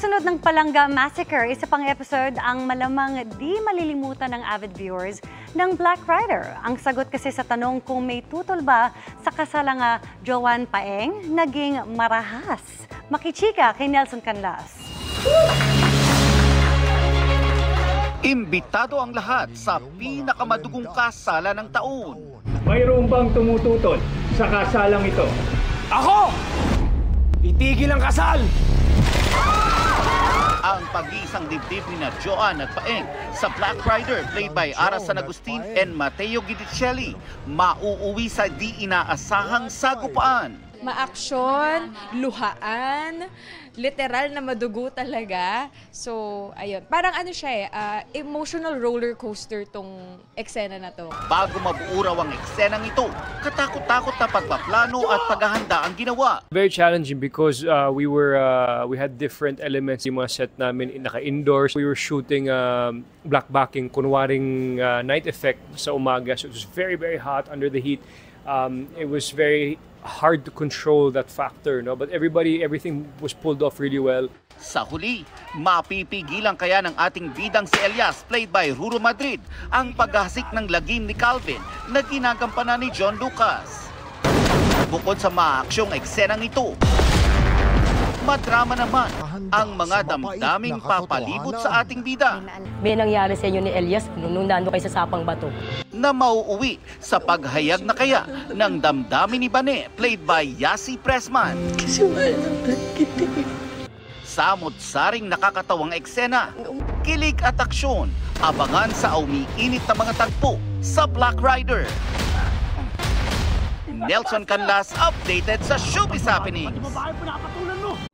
Kasunod ng Palangga massacre, isa pang episode ang malamang di malilimutan ng avid viewers ng Black Rider. Ang sagot kasi sa tanong kung may tutol ba sa Kasalang Joan-Paeng, naging marahas. Makichika kay Nelson Canlas. Imbitado ang lahat sa pinakamadugong kasala ng taon. Mayroon bang tumututol sa kasalang ito? Ako! Itigil ang kasal! Ang pag-iisang dibdib ni Joan at Paeng sa Black Rider played by Oras and Mateo Gidicelli mauuwi sa di inaasahang sagupaan. Maaksyon, luhaan, literal na madugo talaga. So, ayun. Parang ano siya emotional roller coaster tong eksena na to. Bago mabuo raw ang eksenang ito, katakot-takot na pagpaplano at paghahanda ang ginawa. Very challenging because we had different elements. Yung mga set namin naka-indoors. We were shooting black backing, kunwaring night effect sa umaga. So it was very, very hot under the heat. It was very hard to control that factor, no? But everything was pulled off really well. Sa huli, mapipigilan kaya ng ating bidang si Elias played by Ruro Madrid ang paghasik ng lagim ni Calvin na ginagampanan ni John Lucas. Bukod sa maaksyong eksenang ito, madrama naman ang mga damdaming papalibot sa ating bida. May nangyari sa inyo ni Elias nung nando kayo sa sapang bato. Na mauuwi sa paghayag na kaya ng damdamin ni Bane played by Yasi Pressman. Samot-saring nakakatawang eksena, kilig at aksyon, abangan sa umiinit na mga tagpo sa Black Rider. Nelson Canlas updated sa Showbiz Happenings.